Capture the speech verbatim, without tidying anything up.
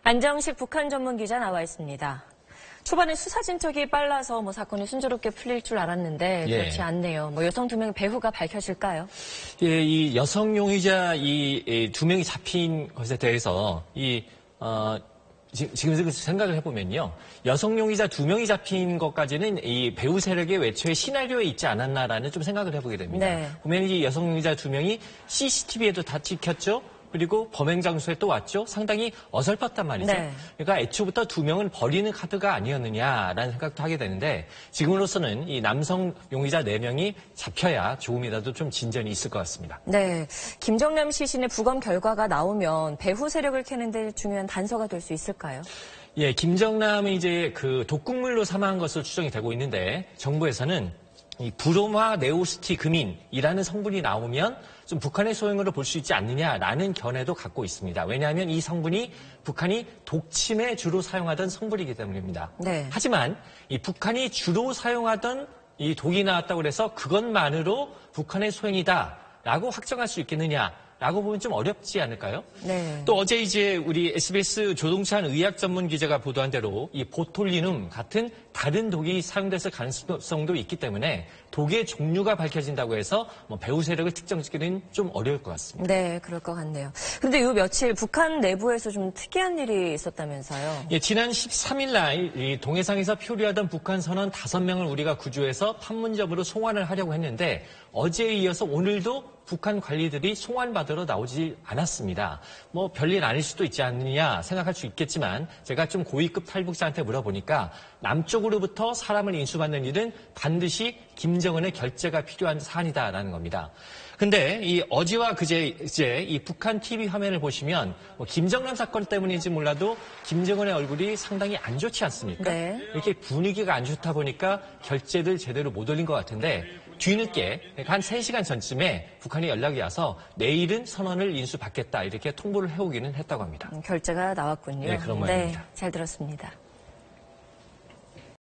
안정식 북한 전문 기자 나와 있습니다. 초반에 수사 진척이 빨라서 뭐 사건이 순조롭게 풀릴 줄 알았는데 그렇지 예. 않네요. 뭐 여성 두 명 배후가 밝혀질까요? 예, 이 여성 용의자 이 두 명이 잡힌 것에 대해서 이 어. 지금 생각을 해보면요. 여성 용의자 두 명이 잡힌 것까지는 이 배후 세력의 외초의 시나리오에 있지 않았나라는 좀 생각을 해보게 됩니다. 네. 보면 이 여성 용의자 두 명이 씨씨티비에도 다 찍혔죠. 그리고 범행 장소에 또 왔죠. 상당히 어설펐단 말이죠. 네. 그러니까 애초부터 두 명은 버리는 카드가 아니었느냐라는 생각도 하게 되는데 지금으로서는 이 남성 용의자 네 명이 잡혀야 조금이라도 좀 진전이 있을 것 같습니다. 네, 김정남 시신의 부검 결과가 나오면 배후 세력을 캐는 데 중요한 단서가 될 수 있을까요? 예, 김정남이 이제 그 독극물로 사망한 것으로 추정이 되고 있는데 정부에서는 이 브로마 네오스티 금인이라는 성분이 나오면 좀 북한의 소행으로 볼 수 있지 않느냐라는 견해도 갖고 있습니다. 왜냐하면 이 성분이 북한이 독침에 주로 사용하던 성분이기 때문입니다. 네. 하지만 이 북한이 주로 사용하던 이 독이 나왔다고 해서 그것만으로 북한의 소행이다라고 확정할 수 있겠느냐? 라고 보면 좀 어렵지 않을까요? 네. 또 어제 이제 우리 에스비에스 조동찬 의학 전문 기자가 보도한 대로 이 보톨리눔 같은 다른 독이 사용됐을 가능성도 있기 때문에 독의 종류가 밝혀진다고 해서 뭐 배후 세력을 특정짓기는 좀 어려울 것 같습니다. 네, 그럴 것 같네요. 그런데 요 며칠 북한 내부에서 좀 특이한 일이 있었다면서요? 예, 지난 십삼 일 날 이 동해상에서 표류하던 북한 선원 다섯 명을 우리가 구조해서 판문점으로 송환을 하려고 했는데 어제에 이어서 오늘도 북한 관리들이 송환받으러 나오지 않았습니다. 뭐 별일 아닐 수도 있지 않느냐 생각할 수 있겠지만 제가 좀 고위급 탈북자한테 물어보니까 남쪽으로부터 사람을 인수받는 일은 반드시 김정은의 결재가 필요한 사안이다라는 겁니다. 근데 이 어제와 그제 이제 이 북한 티비 화면을 보시면 뭐 김정남 사건 때문인지 몰라도 김정은의 얼굴이 상당히 안 좋지 않습니까? 네. 이렇게 분위기가 안 좋다 보니까 결재를 제대로 못 올린 것 같은데 뒤늦게 한 세 시간 전쯤에 북한이 연락이 와서 내일은 선언을 인수받겠다 이렇게 통보를 해오기는 했다고 합니다. 결재가 나왔군요. 네, 그런 모양입니다. 네, 잘 들었습니다.